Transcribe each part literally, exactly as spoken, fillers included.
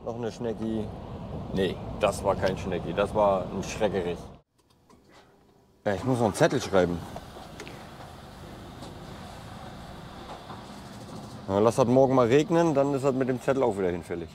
Noch eine Schnecki. Nee, das war kein Schnecki, das war ein Schreckerich. Ja, ich muss noch einen Zettel schreiben. Ja, lass das morgen mal regnen, dann ist das mit dem Zettel auch wieder hinfällig.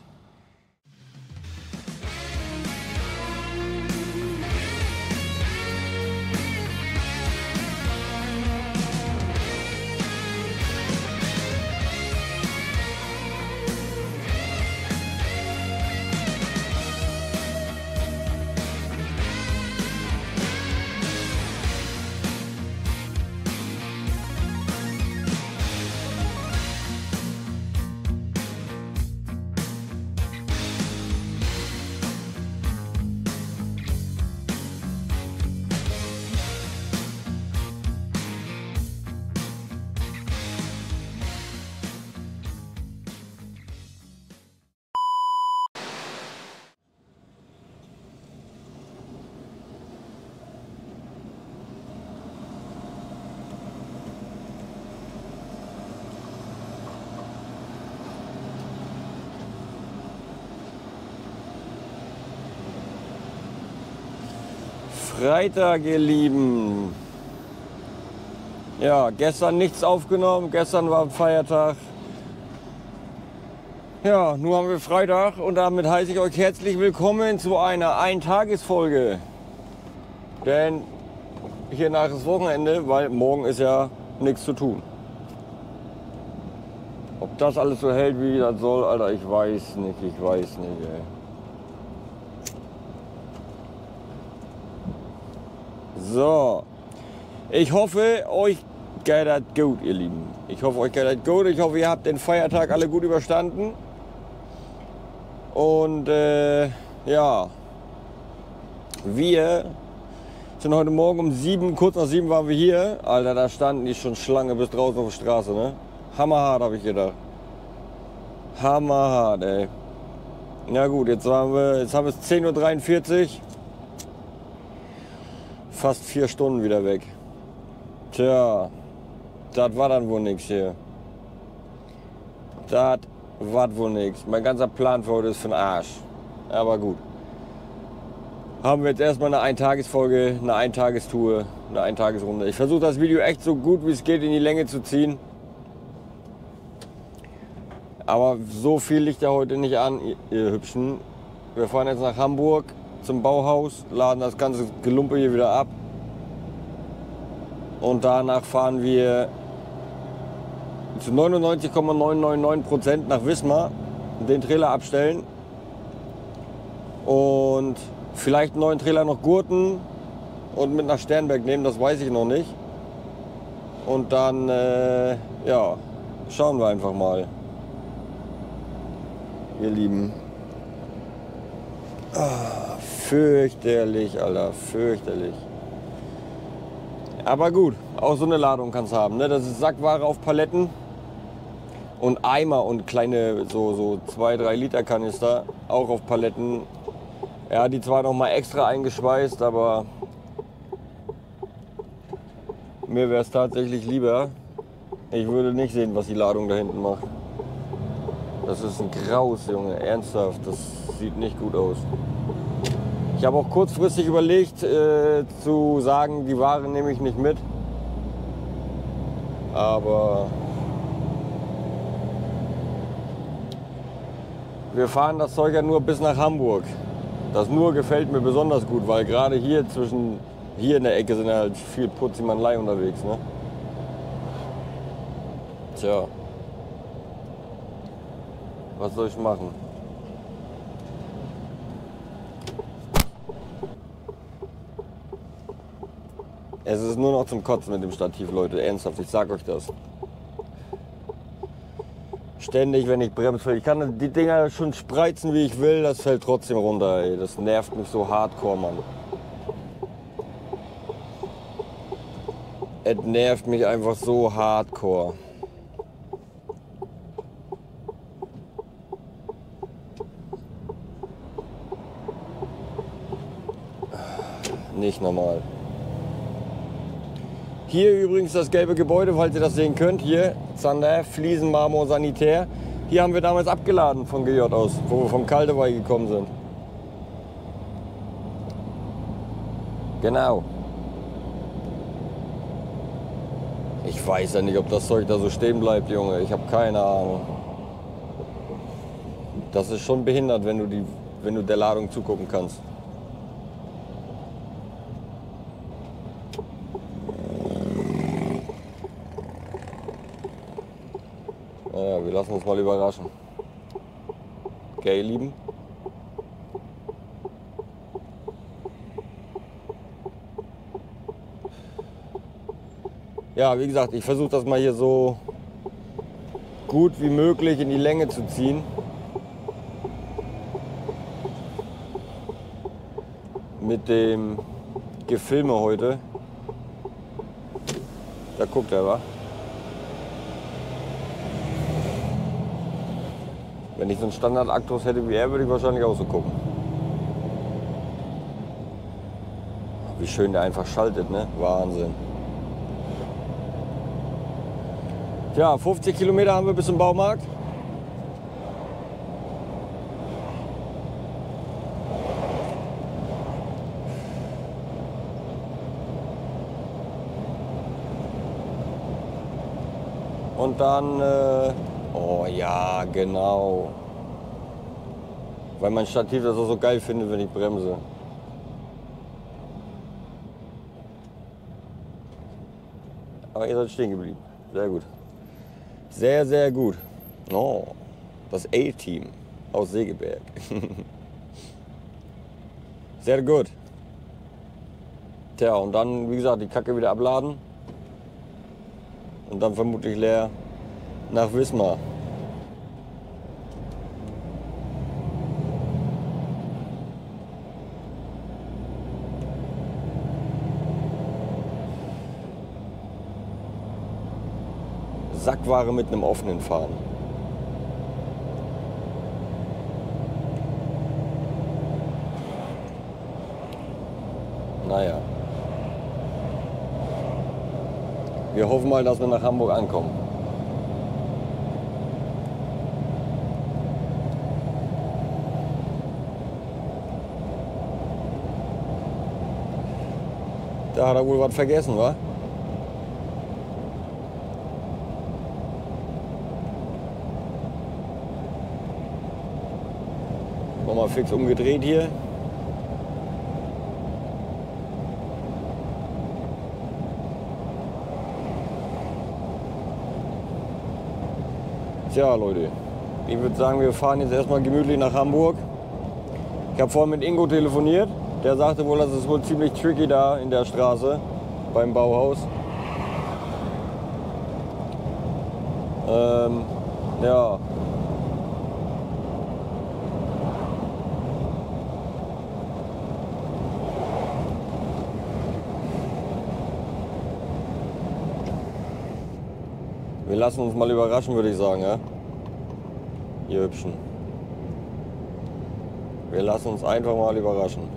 Freitag, ihr Lieben. Ja, gestern nichts aufgenommen, gestern war Feiertag. Ja, nun haben wir Freitag und damit heiße ich euch herzlich willkommen zu einer Eintagesfolge. Denn hier nach ist Wochenende, weil morgen ist ja nichts zu tun. Ob das alles so hält, wie das soll, Alter, ich weiß nicht, ich weiß nicht, ey. So, ich hoffe, euch geht das gut, ihr Lieben. Ich hoffe, euch geht das gut. Ich hoffe, ihr habt den Feiertag alle gut überstanden. Und äh, ja, wir sind heute Morgen um sieben, kurz nach sieben waren wir hier. Alter, da standen die schon Schlange bis draußen auf der Straße, ne? Hammerhart, habe ich gedacht. Hammerhart, ey. Na gut, jetzt haben wir, jetzt haben wir es zehn Uhr dreiundvierzig. Fast vier Stunden wieder weg. Tja, das war dann wohl nichts hier. Das war wohl nichts. Mein ganzer Plan für heute ist für den Arsch. Aber gut. Haben wir jetzt erstmal eine Eintagesfolge, eine Eintagestour, eine Eintagesrunde. Ich versuche das Video echt so gut wie es geht in die Länge zu ziehen. Aber so viel liegt ja heute nicht an, ihr Hübschen. Wir fahren jetzt nach Hamburg zum Bauhaus, laden das ganze Gelumpe hier wieder ab und danach fahren wir zu neunundneunzig Komma neunhundertneunundneunzig Prozent nach Wismar, den Trailer abstellen und vielleicht einen neuen Trailer noch gurten und mit nach Sternberg nehmen, das weiß ich noch nicht. Und dann, äh, ja, schauen wir einfach mal, ihr Lieben. Ah, fürchterlich, Alter, fürchterlich. Aber gut, auch so eine Ladung kann es haben. Ne? Das ist Sackware auf Paletten und Eimer und kleine so, so zwei, drei Liter Kanister auch auf Paletten. Ja, die zwar noch mal extra eingeschweißt, aber mir wäre es tatsächlich lieber. Ich würde nicht sehen, was die Ladung da hinten macht. Das ist ein Graus, Junge, ernsthaft, das sieht nicht gut aus. Ich habe auch kurzfristig überlegt, äh, zu sagen, die Ware nehme ich nicht mit. Aber wir fahren das Zeug ja nur bis nach Hamburg. Das nur gefällt mir besonders gut, weil gerade hier zwischen, hier in der Ecke sind ja halt viel Putzimanlei unterwegs, ne? Tja. Was soll ich machen? Es ist nur noch zum Kotzen mit dem Stativ, Leute. Ernsthaft, ich sag euch das. Ständig, wenn ich bremse, ich kann die Dinger schon spreizen, wie ich will, das fällt trotzdem runter, ey. Das nervt mich so hardcore, Mann. Es nervt mich einfach so hardcore. Nicht normal. Hier übrigens das gelbe Gebäude, falls ihr das sehen könnt. Hier, Zander, Fliesen, Marmor, Sanitär. Hier haben wir damals abgeladen von G J aus, wo wir vom Kaldewey gekommen sind. Genau. Ich weiß ja nicht, ob das Zeug da so stehen bleibt, Junge. Ich habe keine Ahnung. Das ist schon behindert, wenn du, die, wenn du der Ladung zugucken kannst. Naja, wir lassen uns mal überraschen. Okay, ihr Lieben? Ja, wie gesagt, ich versuche das mal hier so gut wie möglich in die Länge zu ziehen. Mit dem Gefilme heute. Da guckt er, wa? Wenn ich so einen Standard-Actros hätte wie er, würde ich wahrscheinlich auch so gucken. Wie schön der einfach schaltet, ne? Wahnsinn. Tja, fünfzig Kilometer haben wir bis zum Baumarkt. Und dann, äh, oh ja, genau. Weil mein Stativ das auch so geil findet, wenn ich bremse. Aber ihr seid stehen geblieben. Sehr gut. Sehr, sehr gut. Oh, das A-Team aus Segeberg. Sehr gut. Tja, und dann, wie gesagt, die Kacke wieder abladen. Und dann vermutlich leer nach Wismar. Sackware mit einem offenen fahren. Naja. Wir hoffen mal, dass wir nach Hamburg ankommen. Da hat er wohl was vergessen, wa? Nochmal fix umgedreht hier. Tja, Leute, ich würde sagen, wir fahren jetzt erstmal gemütlich nach Hamburg. Ich habe vorhin mit Ingo telefoniert. Der sagte wohl, das ist wohl ziemlich tricky da in der Straße beim Bauhaus. Ähm, ja. Wir lassen uns mal überraschen, würde ich sagen, ja? Ihr Hübschen. Wir lassen uns einfach mal überraschen.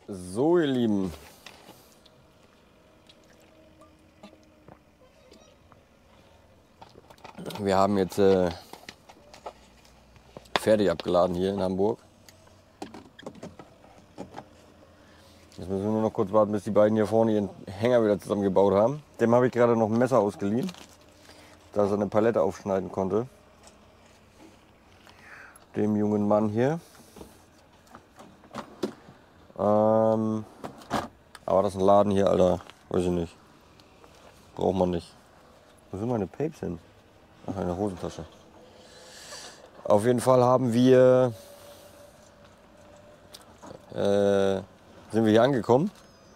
So, ihr Lieben. Wir haben jetzt äh, fertig abgeladen hier in Hamburg. Jetzt müssen wir nur noch kurz warten, bis die beiden hier vorne ihren Hänger wieder zusammengebaut haben. Dem habe ich gerade noch ein Messer ausgeliehen, dass er eine Palette aufschneiden konnte. Dem jungen Mann hier. Ähm, aber das ist ein Laden hier, Alter. Weiß ich nicht. Braucht man nicht. Wo sind meine Papes hin? Ach, in der Hosentasche. Auf jeden Fall haben wir, äh, sind wir hier angekommen.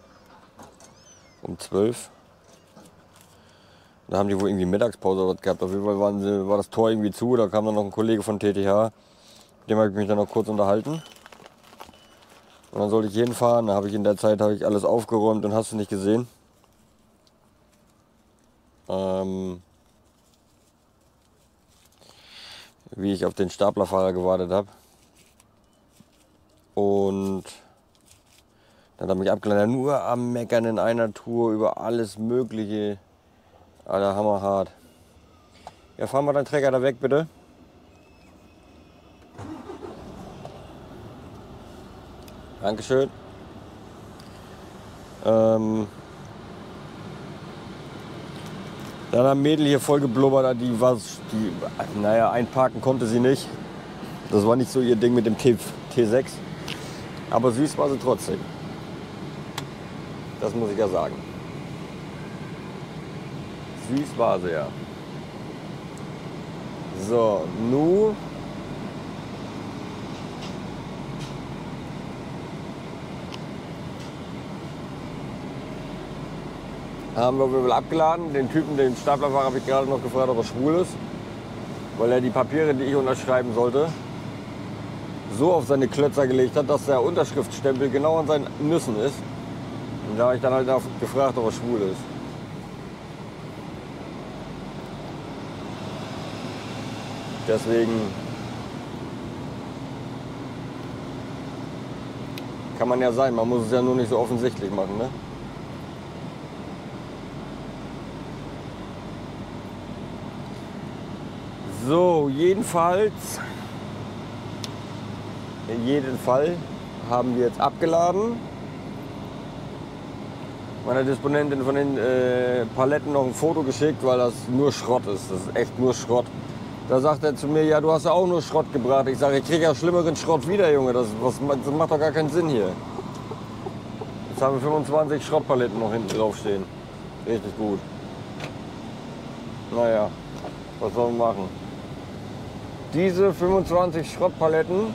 Um zwölf. Da haben die wohl irgendwie Mittagspause oder was gehabt. Auf jeden Fall waren sie, war das Tor irgendwie zu. Da kam dann noch ein Kollege von T T H. Mit dem habe ich mich dann noch kurz unterhalten. Und dann sollte ich hinfahren. Da habe ich in der Zeit habe ich alles aufgeräumt und hast du nicht gesehen. Ähm, wie ich auf den Staplerfahrer gewartet habe. Und dann hat er mich abgeladen. Nur am Meckern in einer Tour über alles Mögliche. Alter, hammerhart. Ja, fahren wir deinen Trecker da weg, bitte. Dankeschön. Ähm, dann haben Mädel hier voll geblubbert, die war, die, naja, einparken konnte sie nicht. Das war nicht so ihr Ding mit dem T sechs. Aber süß war sie trotzdem. Das muss ich ja sagen. Süß war sie ja. So, nu haben wir wohl abgeladen. Den Typen, den Staplerfahrer, habe ich gerade noch gefragt, ob er schwul ist. Weil er die Papiere, die ich unterschreiben sollte, so auf seine Klötzer gelegt hat, dass der Unterschriftstempel genau an seinen Nüssen ist. Und da habe ich dann halt auch gefragt, ob er schwul ist. Deswegen kann man ja sein, man muss es ja nur nicht so offensichtlich machen, ne? So, jedenfalls, in jedem Fall haben wir jetzt abgeladen. Meiner Disponentin von den äh, Paletten noch ein Foto geschickt, weil das nur Schrott ist. Das ist echt nur Schrott. Da sagt er zu mir, ja, du hast ja auch nur Schrott gebracht. Ich sage, ich kriege ja schlimmeren Schrott wieder, Junge. Das, was, das macht doch gar keinen Sinn hier. Jetzt haben wir fünfundzwanzig Schrottpaletten noch hinten drauf stehen. Richtig gut. Naja, was sollen wir machen? Diese fünfundzwanzig Schrottpaletten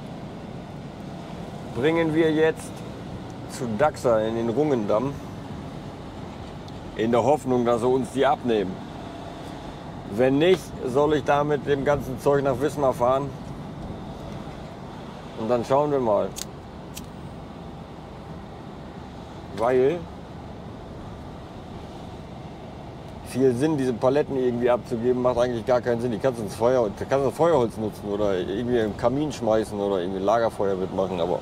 bringen wir jetzt zu Daxa in den Rungendamm. In der Hoffnung, dass sie uns die abnehmen. Wenn nicht, soll ich da mit dem ganzen Zeug nach Wismar fahren. Und dann schauen wir mal. Weil viel Sinn, diese Paletten irgendwie abzugeben, macht eigentlich gar keinen Sinn. Die kannst du ins Feuer, kannst du Feuerholz nutzen oder irgendwie im Kamin schmeißen oder irgendwie Lagerfeuer mitmachen. Aber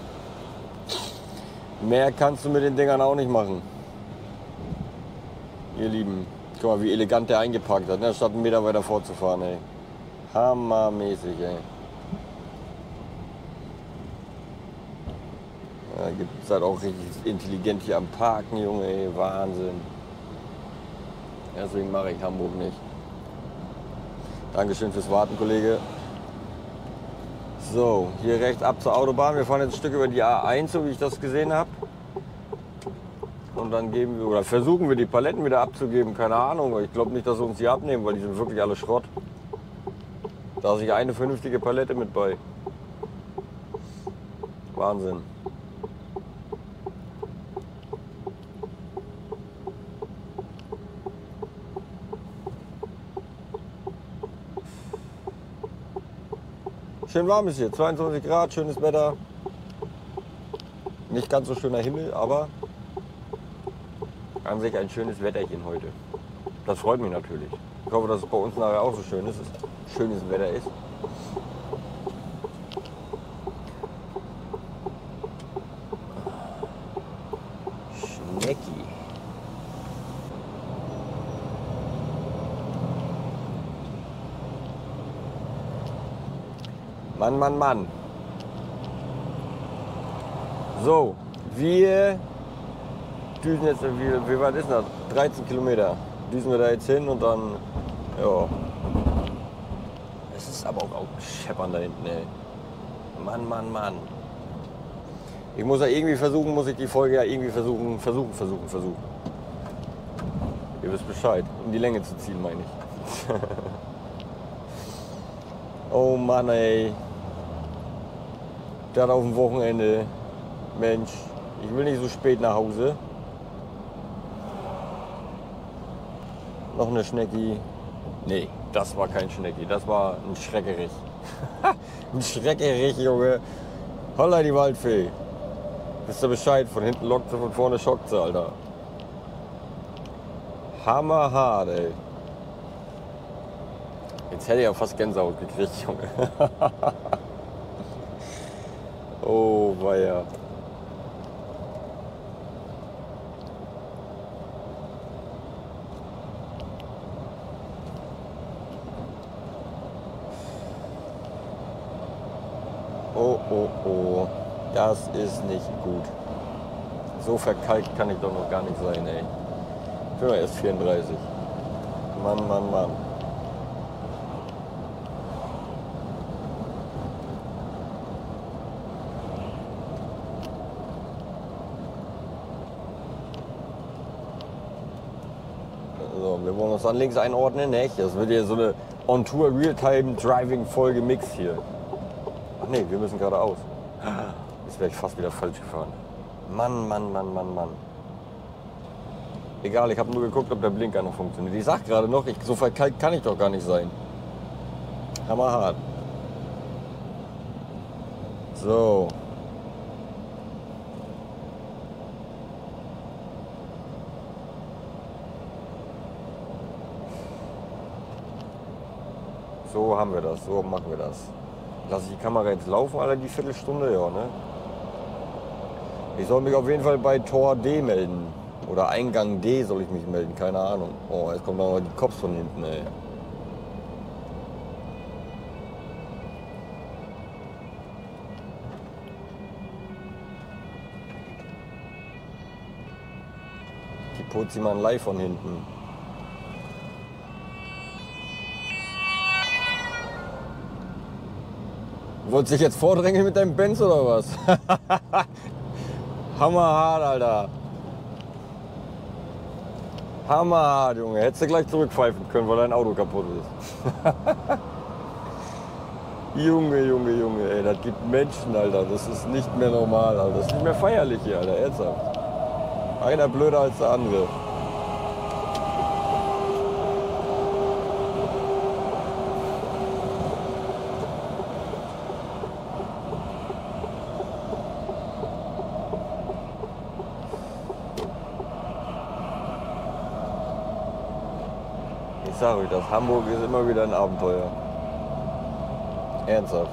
mehr kannst du mit den Dingern auch nicht machen. Ihr Lieben, guck mal, wie elegant der eingepackt hat, ne? Statt einen Meter weiter vorzufahren, ey. Hammermäßig, ey. Ja, gibt es halt auch richtig intelligent hier am Parken, Junge, ey. Wahnsinn. Deswegen mache ich Hamburg nicht. Dankeschön fürs Warten, Kollege. So, hier rechts ab zur Autobahn. Wir fahren jetzt ein Stück über die A eins, so wie ich das gesehen habe. Und dann geben wir, oder versuchen wir die Paletten wieder abzugeben, keine Ahnung. Ich glaube nicht, dass sie uns die abnehmen, weil die sind wirklich alle Schrott. Da ist sich eine vernünftige Palette mit bei. Wahnsinn. Schön warm ist hier, zweiundzwanzig Grad, schönes Wetter. Nicht ganz so schöner Himmel, aber an sich ein schönes Wetterchen heute. Das freut mich natürlich. Ich hoffe, dass es bei uns nachher auch so schön ist, dass es schönes Wetter ist. Mann, Mann, Mann. So, wir düsen jetzt, wie, wie weit ist das? dreizehn Kilometer. Düsen wir da jetzt hin und dann, ja. Es ist aber auch, auch scheppern da hinten, ey. Mann, Mann, Mann. Ich muss ja irgendwie versuchen, muss ich die Folge ja irgendwie versuchen, versuchen, versuchen, versuchen. Ihr wisst Bescheid, um die Länge zu ziehen, meine ich. Oh Mann, ey. Das auf dem Wochenende. Mensch, ich will nicht so spät nach Hause. Noch eine Schnecki. Nee, das war kein Schnecki, das war ein Schreckerich. Ein Schreckerich, Junge. Holla die Waldfee. Wisst ihr Bescheid, von hinten lockt sie, von vorne schockt sie, Alter. Hammerhart, ey. Jetzt hätte ich ja fast Gänsehaut gekriegt, Junge. Oh, weia. Oh, oh, oh. Das ist nicht gut. So verkalkt kann ich doch noch gar nicht sein, ey. Ich bin ja erst vierunddreißig. Mann, Mann, Mann. So, wir wollen uns dann links einordnen, nicht? Das wird ja so eine On-Tour Realtime-Driving-Folge Mix hier. Ach nee, wir müssen geradeaus. Jetzt wäre ich fast wieder falsch gefahren. Mann, Mann, Mann, Mann, Mann. Egal, ich habe nur geguckt, ob der Blinker noch funktioniert. Ich sag gerade noch, ich, so verkalkt kann ich doch gar nicht sein. Hammerhart. So. So haben wir das, so machen wir das. Lasse ich die Kamera jetzt laufen, Alter, die Viertelstunde, ja, ne? Ich soll mich auf jeden Fall bei Tor D melden. Oder Eingang D soll ich mich melden, keine Ahnung. Oh, jetzt kommen noch die Cops von hinten, ey. Die putzt man live von hinten. Wolltest du dich jetzt vordrängeln mit deinem Benz oder was? Hammerhart, Alter. Hammerhart, Junge. Hättest du gleich zurückpfeifen können, weil dein Auto kaputt ist. Junge, Junge, Junge, ey, das gibt Menschen, Alter. Das ist nicht mehr normal, Alter. Das ist nicht mehr feierlich hier, Alter. Ernsthaft. Einer blöder als der andere. Ich sag euch das, Hamburg ist immer wieder ein Abenteuer. Ernsthaft.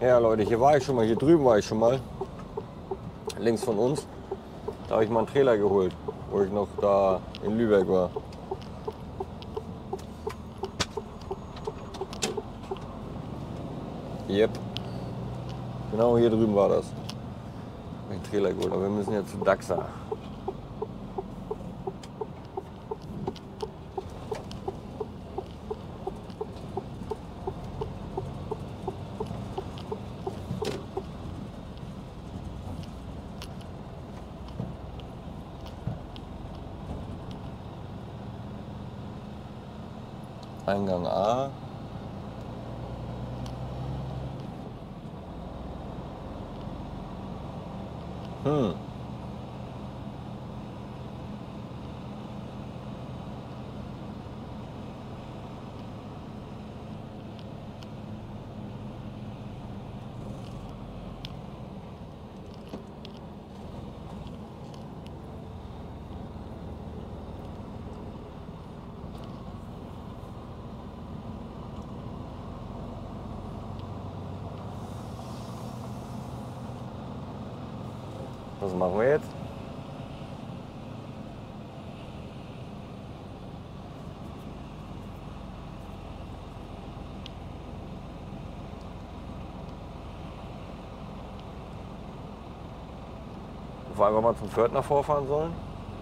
Ja Leute, hier war ich schon mal, hier drüben war ich schon mal. Links von uns. Da habe ich mal einen Trailer geholt, wo ich noch da in Lübeck war. Yep. Genau hier drüben war das. Ein Trailer geholt, aber wir müssen jetzt zu Daxa. Eingang A. Hm. Was machen wir jetzt? Ob wir einfach mal zum Pförtner vorfahren sollen?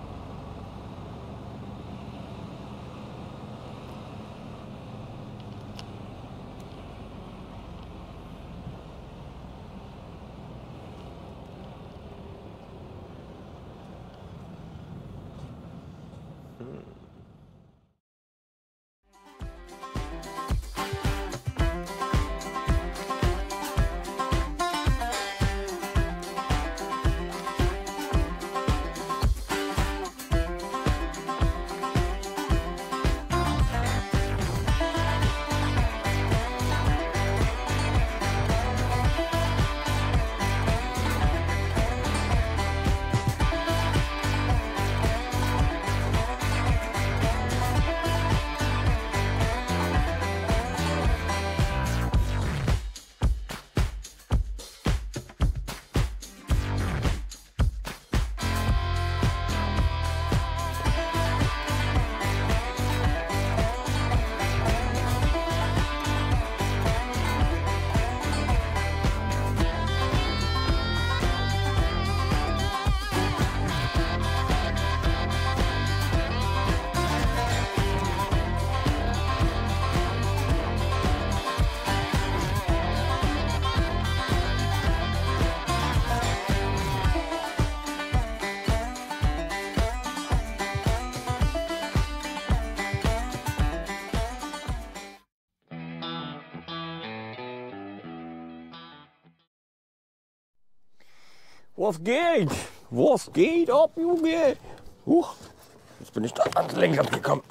Was geht? Was geht ab, Junge? Huch, jetzt bin ich da ans Lenkrad gekommen.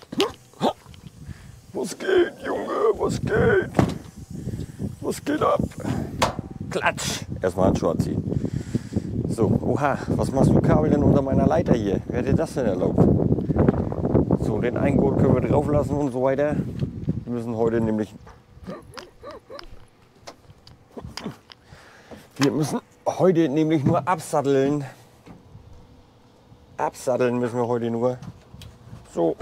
Was geht, Junge? Was geht? Was geht ab? Klatsch! Erstmal Handschuhe ziehen. So, oha, was machst du Kabel denn unter meiner Leiter hier? Wer hat dir das denn erlaubt? So, den einen Gurt können wir drauf lassen und so weiter. Wir müssen heute nämlich... Wir müssen heute nämlich nur absatteln. Absatteln müssen wir heute nur. So.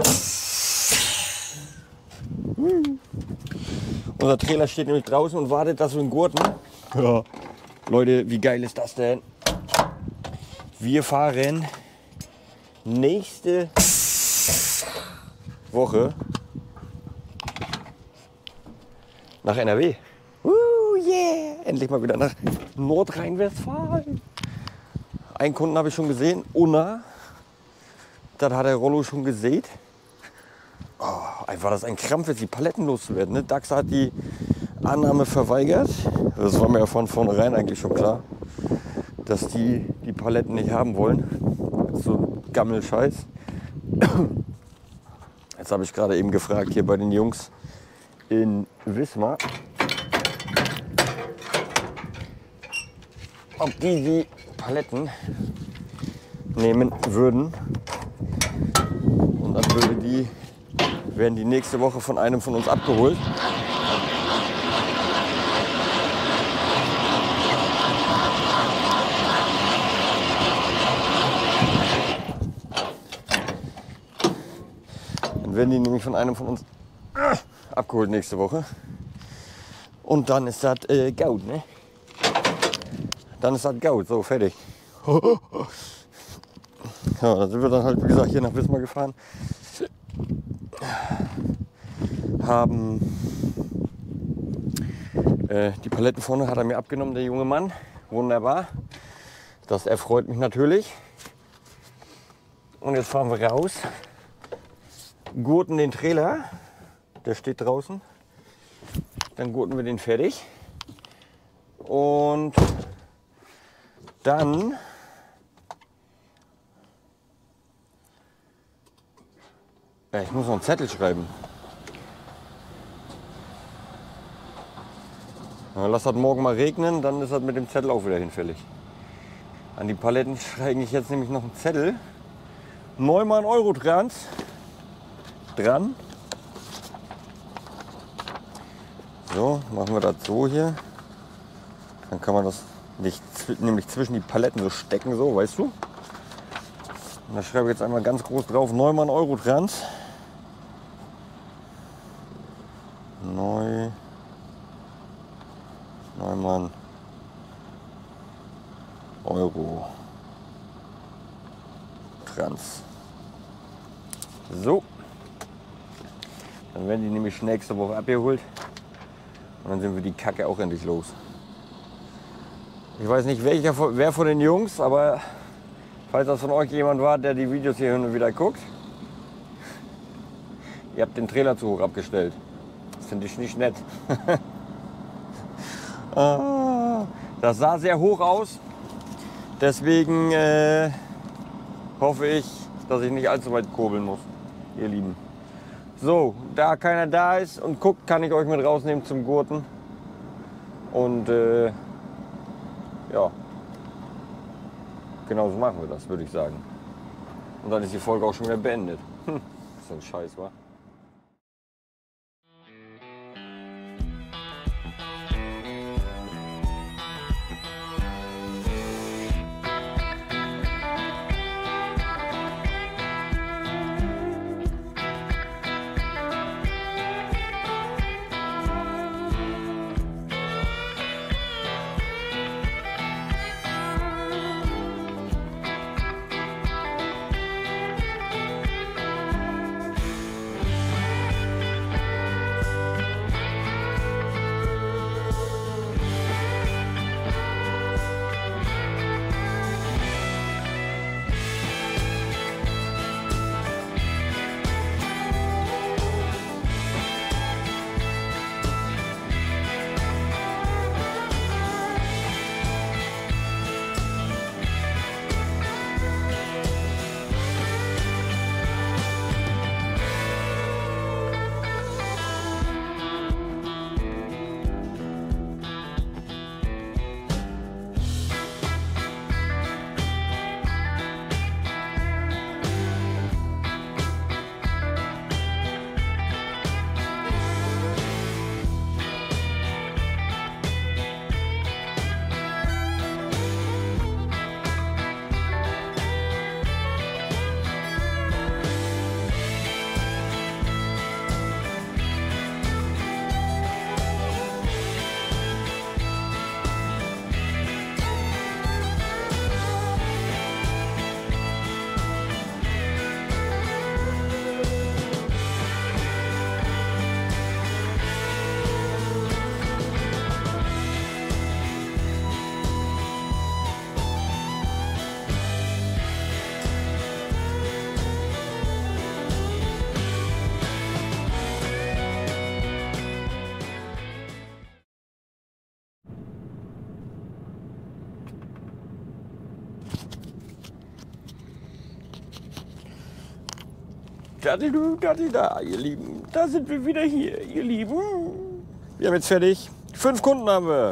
Hm. Unser Trailer steht nämlich draußen und wartet, dass wir einen Gurten. Ja. Leute, wie geil ist das denn? Wir fahren nächste Woche nach N R W. Uh, yeah! Endlich mal wieder nach Nordrhein-Westfalen. Einen Kunden habe ich schon gesehen, Unna. Das hat der Rollo schon gesehen. Oh, einfach das ein Krampf, jetzt die Paletten loszuwerden. Ne? Daxa hat die Annahme verweigert. Das war mir ja von vornherein eigentlich schon klar, dass die die Paletten nicht haben wollen. So Gammelscheiß. Jetzt habe ich gerade eben gefragt hier bei den Jungs in Wismar, ob die die Paletten nehmen würden. Und dann würde die, werden die nächste Woche von einem von uns abgeholt. werden die nämlich von einem von uns äh, abgeholt nächste Woche. Und dann ist das äh, Gaut, ne? Dann ist das Gaut, so fertig. Ja, da sind wir dann halt, wie gesagt, hier nach Wismar gefahren. Haben äh, die Paletten vorne hat er mir abgenommen, der junge Mann. Wunderbar. Das erfreut mich natürlich. Und jetzt fahren wir raus, gurten den Trailer, der steht draußen. Dann gurten wir den fertig. Und dann ja, ich muss noch einen Zettel schreiben. Ja, lass das morgen mal regnen, dann ist das mit dem Zettel auch wieder hinfällig. An die Paletten schreibe ich jetzt nämlich noch einen Zettel. Neumann Eurotrans dran. So, machen wir das so hier. Dann kann man das nicht nämlich zwischen die Paletten so stecken, so, weißt du? Und da schreibe ich jetzt einmal ganz groß drauf, Neumann Eurotrans. Neu. Neumann Euro Trans. So. Dann werden die nämlich nächste Woche abgeholt. Und dann sind wir die Kacke auch endlich los. Ich weiß nicht, welcher, wer von den Jungs, aber falls das von euch jemand war, der die Videos hier hin und wieder guckt, ihr habt den Trailer zu hoch abgestellt. Das finde ich nicht nett. Das sah sehr hoch aus. Deswegen äh, hoffe ich, dass ich nicht allzu weit kurbeln muss, ihr Lieben. So, da keiner da ist und guckt, kann ich euch mit rausnehmen zum Gurten. Und äh, ja, genau so machen wir das, würde ich sagen. Und dann ist die Folge auch schon wieder beendet. Hm, so ein Scheiß, wa? Daddidu, daddida, ihr Lieben, da sind wir wieder hier, ihr Lieben. Wir haben jetzt fertig. Fünf Kunden haben wir.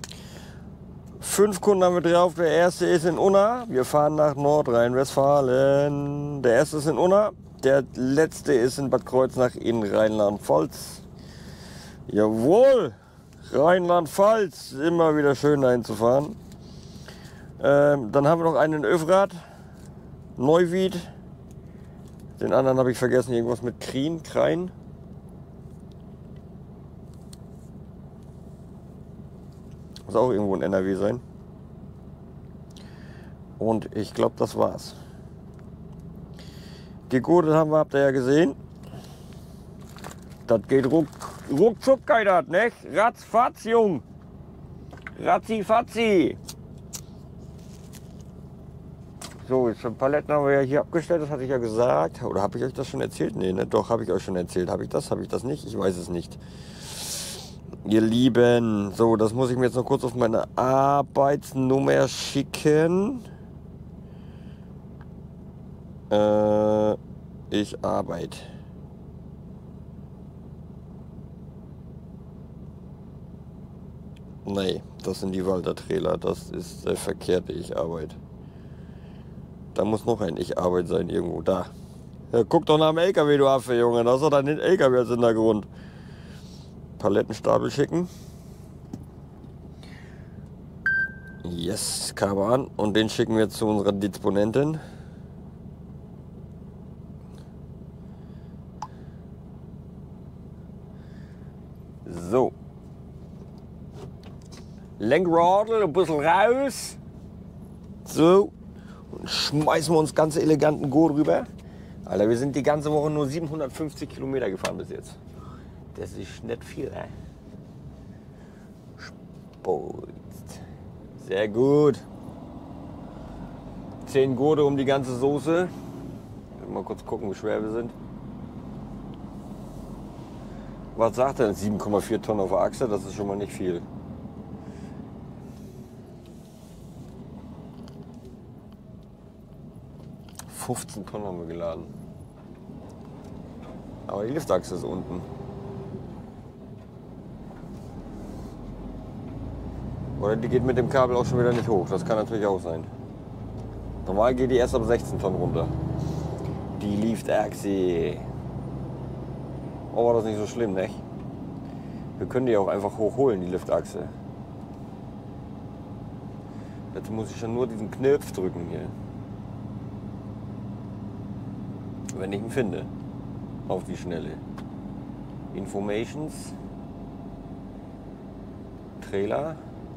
Fünf Kunden haben wir drauf. Der erste ist in Unna. Wir fahren nach Nordrhein-Westfalen. Der erste ist in Unna. Der letzte ist in Bad Kreuznach in Rheinland-Pfalz. Jawohl, Rheinland-Pfalz. Immer wieder schön dahin zu fahren. Ähm, dann haben wir noch einen in Öfrath, Neuwied. Den anderen habe ich vergessen, irgendwas mit Krien, Krein. Muss auch irgendwo in N R W sein. Und ich glaube, das war's. Gegurtet haben wir, habt ihr ja gesehen. Das geht ruck, ruckzuck, geht das, ne? Ratzfatz, Jung. Ratzi-fatzi. So, jetzt Paletten haben wir ja hier abgestellt, das hatte ich ja gesagt. Oder habe ich euch das schon erzählt? Nee, ne? Doch, habe ich euch schon erzählt. Habe ich das? Habe ich das nicht? Ich weiß es nicht. Ihr Lieben, so, das muss ich mir jetzt noch kurz auf meine Arbeitsnummer schicken. Äh, ich arbeite. Nee, das sind die Walter-Trailer. Das ist der verkehrte Ich arbeite. Da muss noch ein Ich arbeite sein irgendwo. Da. Ja, guck doch nach dem L K W, du Affe, Junge. Da ist doch dein L K W als Hintergrund. Palettenstapel schicken. Yes, kam an. Und den schicken wir zu unserer Disponentin. So. Lenkradl, ein bisschen raus. So. Und schmeißen wir uns ganz eleganten Go rüber. Alter, wir sind die ganze Woche nur siebenhundertfünfzig Kilometer gefahren bis jetzt. Das ist nicht viel, ey. Spolzt. Sehr gut. zehn Gurte um die ganze Soße. Mal kurz gucken, wie schwer wir sind. Was sagt er? sieben Komma vier Tonnen auf der Achse, das ist schon mal nicht viel. fünfzehn Tonnen haben wir geladen. Aber die Liftachse ist unten. Oder die geht mit dem Kabel auch schon wieder nicht hoch. Das kann natürlich auch sein. Normal geht die erst ab sechzehn Tonnen runter. Die Liftachse. Oh, war das nicht so schlimm, ne? Wir können die auch einfach hochholen, die Liftachse. Jetzt muss ich schon nur diesen Knopf drücken hier. Wenn ich ihn finde. Auf die Schnelle. Informations. Trailer.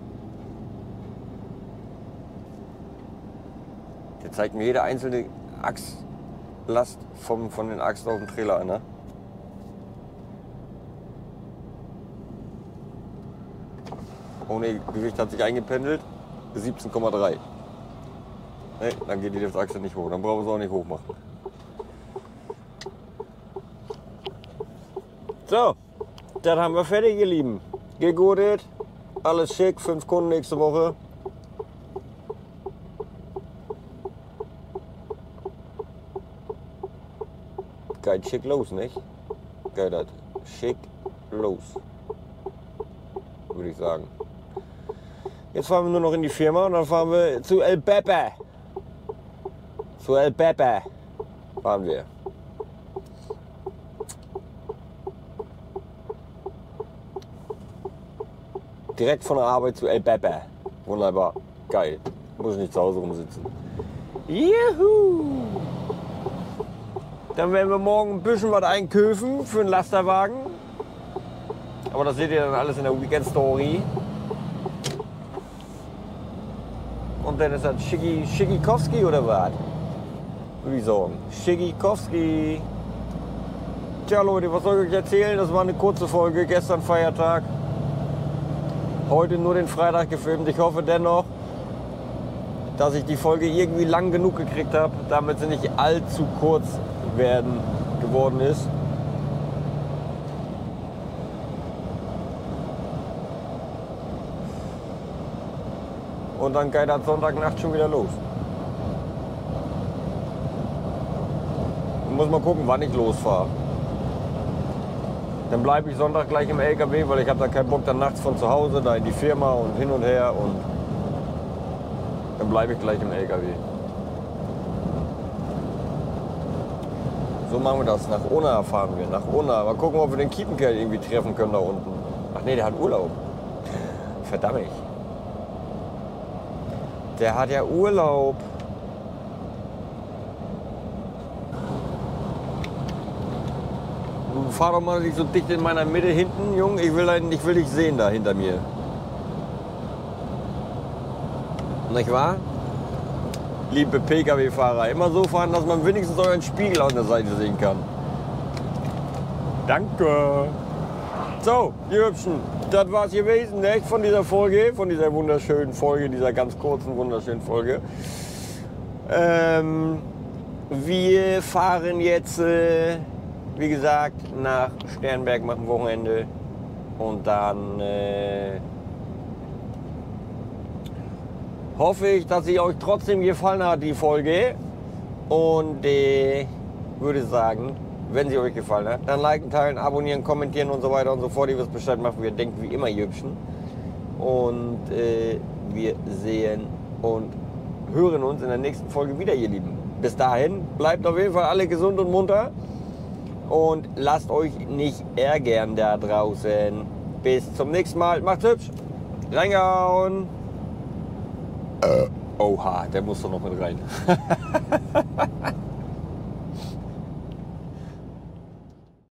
Der zeigt mir jede einzelne Achslast vom, von den Achsen auf dem Trailer an. Ne? Ohne Gewicht hat sich eingependelt. siebzehn Komma drei. Ne, dann geht die Liftachse nicht hoch. Dann brauchen wir es auch nicht hoch machen. So, das haben wir fertig, ihr Lieben. Gegurtet, alles schick, fünf Kunden nächste Woche. Geht schick los, nicht? Geht das schick los, würde ich sagen. Jetzt fahren wir nur noch in die Firma und dann fahren wir zu El Pepe. Zu El Pepe fahren wir. Direkt von der Arbeit zu El Pepe. Wunderbar. Geil. Muss ich nicht zu Hause rumsitzen. Juhu! Dann werden wir morgen ein bisschen was einköfen für einen Lasterwagen. Aber das seht ihr dann alles in der Weekend Story. Und dann ist das Schicki, Schickikowski oder was? Würde ich sagen. Schickikowski. Tja Leute, was soll ich euch erzählen? Das war eine kurze Folge. Gestern Feiertag. Heute nur den Freitag gefilmt. Ich hoffe dennoch, dass ich die Folge irgendwie lang genug gekriegt habe, damit sie nicht allzu kurz werden geworden ist. Und dann geht das Sonntagnacht schon wieder los. Ich muss mal gucken, wann ich losfahre. Dann bleibe ich Sonntag gleich im L K W, weil ich habe da keinen Bock, dann nachts von zu Hause da in die Firma und hin und her, und dann bleibe ich gleich im L K W. So machen wir das. Nach Unna fahren wir. Nach Unna. Mal gucken, ob wir den Kiepenkerl irgendwie treffen können da unten. Ach nee, der hat Urlaub. Verdammt. Der hat ja Urlaub. fahr doch mal nicht so dicht in meiner Mitte hinten, Junge. Ich will, ein, ich will dich sehen da hinter mir. Nicht wahr? Liebe P K W-Fahrer, immer so fahren, dass man wenigstens euren Spiegel an der Seite sehen kann. Danke. So, ihr Hübschen, das war's gewesen, nicht? Von dieser Folge, von dieser wunderschönen Folge, dieser ganz kurzen, wunderschönen Folge. Ähm, wir fahren jetzt, äh, wie gesagt, nach Sternberg, machen Wochenende und dann äh, hoffe ich, dass sie euch trotzdem gefallen hat, die Folge, und äh, würde sagen, wenn sie euch gefallen hat, dann liken, teilen, abonnieren, kommentieren und so weiter und so fort. Ihr wisst Bescheid, machen wir denkt wie immer, ihr Hübschen. Und äh, wir sehen und hören uns in der nächsten Folge wieder, ihr Lieben. Bis dahin, bleibt auf jeden Fall alle gesund und munter und lasst euch nicht ärgern da draußen. Bis zum nächsten Mal. Macht's hübsch. Reingehauen. Äh. Oha, der muss doch noch mit rein.